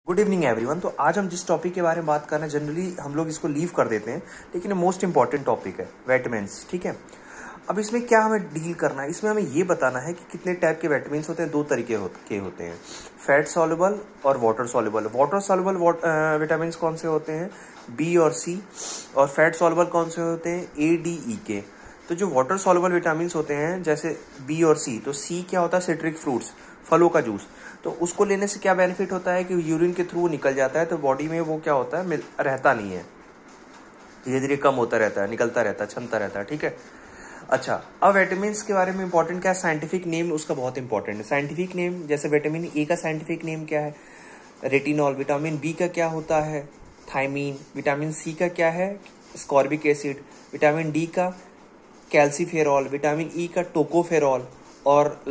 Good evening everyone. तो आज हम जिस टॉपिक के बारे में बात कर रहे हैं, जनरली हम लोग इसको लीव कर देते हैं, लेकिन ये मोस्ट इंपॉर्टेंट टॉपिक है, विटामिन्स। ठीक है, अब इसमें क्या हमें डील करना है, इसमें हमें ये बताना है कि कितने टाइप के विटामिन्स होते हैं। दो तरीके के होते हैं, फैट सॉल्युबल और water soluble. Water soluble vitamins कौन से होते हैं? बी और सी। और फैट सॉल्युबल कौन से होते हैं? ए, डी, ई के। तो जो वाटर सॉल्युबल विटामिन्स होते हैं जैसे बी और सी, तो सी क्या होता है? सिट्रिक फ्रूट्स, फलों का जूस। तो उसको लेने से क्या बेनिफिट होता है कि यूरिन के थ्रू निकल जाता है, तो बॉडी में वो क्या होता है, रहता नहीं है, धीरे धीरे कम होता रहता है, निकलता रहता है, क्षमता रहता है। ठीक है, अच्छा, अब विटामिन के बारे में इंपॉर्टेंट क्या है? साइंटिफिक नेम उसका बहुत इंपॉर्टेंट है। साइंटिफिक नेम जैसे विटामिन ए का साइंटिफिक नेम क्या है? रेटिनॉल। विटामिन बी का क्या होता है? थायमीन। विटामिन सी का क्या है? Ascorbic acid. विटामिन डी का कैल्सीफेरॉल। विटामिन ई का टोकोफेरॉल। और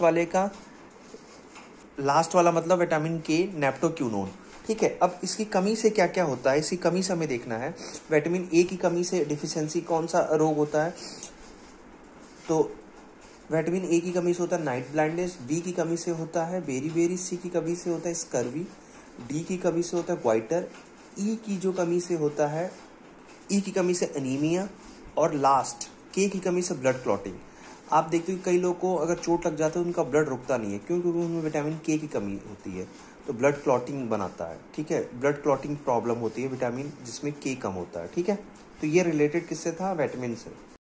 लास्ट वाला मतलब विटामिन के, नेप्टोक्यूनोन। ठीक है, अब इसकी कमी से क्या क्या होता है, इसकी कमी से हमें देखना है। विटामिन ए की कमी से डिफिशियंसी कौन सा रोग होता है? तो विटामिन ए की कमी से होता है नाइट ब्लाइंडनेस। बी की कमी से होता है बेरी। सी की कमी से होता है स्कर्वी। डी की कमी से होता है ग्वाइटर। ई की जो कमी से होता है, ई की कमी से अनीमिया। और लास्ट के की कमी से ब्लड क्लॉटिंग। आप देखते हो कई लोगों को अगर चोट लग जाता है उनका ब्लड रुकता नहीं है, क्यों? क्योंकि उनमें विटामिन के की कमी होती है, तो ब्लड क्लॉटिंग बनाता है। ठीक है, ब्लड क्लॉटिंग प्रॉब्लम होती है विटामिन जिसमें के कम होता है। ठीक है, तो ये रिलेटेड किससे था? विटामिन से।